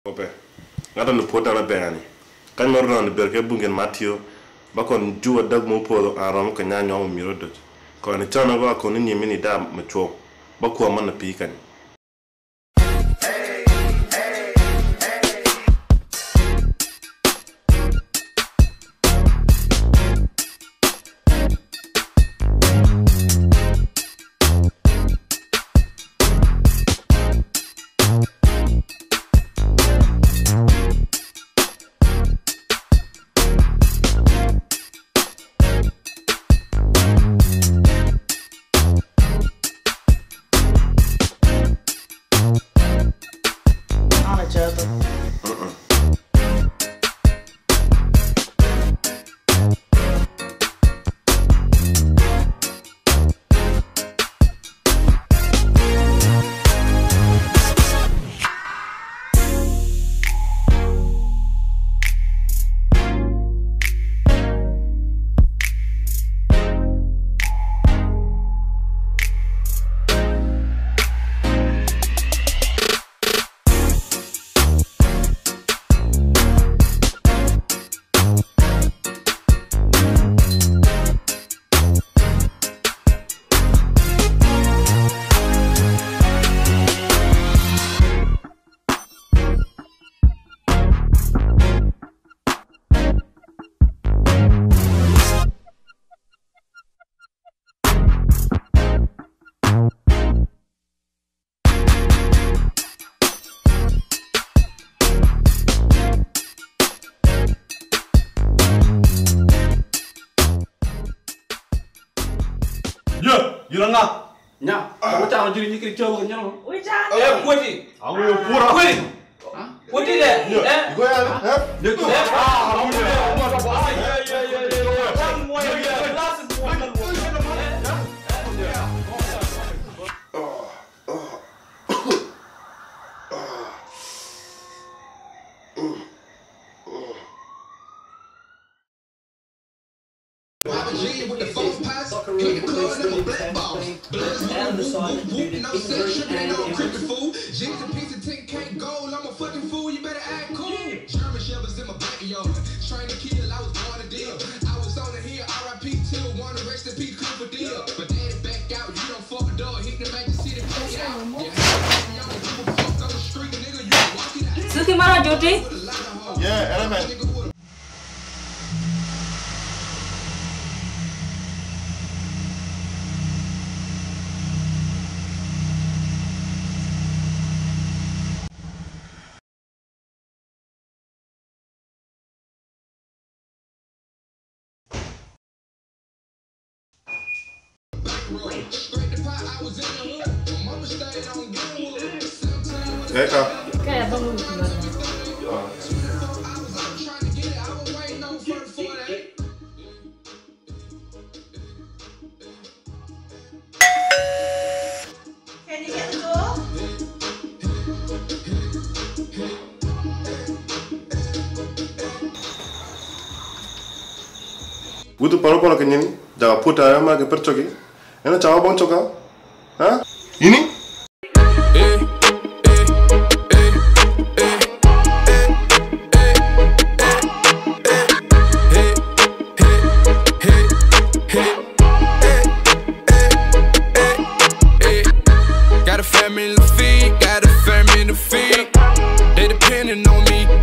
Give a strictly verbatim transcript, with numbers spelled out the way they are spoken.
Ope, ngata no pota la beani. Kan mo ron berke bungen Matthew, bakon juwa dag mo polo arom ka nya nyom miro dot. Ko ni tana ba ko ni mini da macho. Bakwa man na pikan. Yulanga nya ko ta jiri ni kiri chogo nya no Ui cha. eh kweti Awu pura. kweti kweti de eh Go ya. Eh? de ko ah awu de o ma ko ah yeah yeah yeah yeah one more yeah last is one with the phone pass, hit the club and black balls. Blood, no sex, tripping on cricket fool. G's a piece of ten K gold, I'm a fucking fool, you better act cool. German shepherds in my backyard, trying to kill, I was born a deal. I was on the hill, R I P till, wanna rest in peace, Cooper deal. But daddy back out, you don't fuck the door, hit the back to see the fuck it out. Yeah, y'all don't give a fuck on the street, nigga, you walking out. Suki mana Jyoti? Yeah, element. Eka. Kayak abang lu gimana? Can you get the door? Butuh paro-paro kenyini, jaga putar ya mah ke percoki. Enak cawa bang coka, hah? Ini? Got a family to feed, got a family to feed. They depending on me.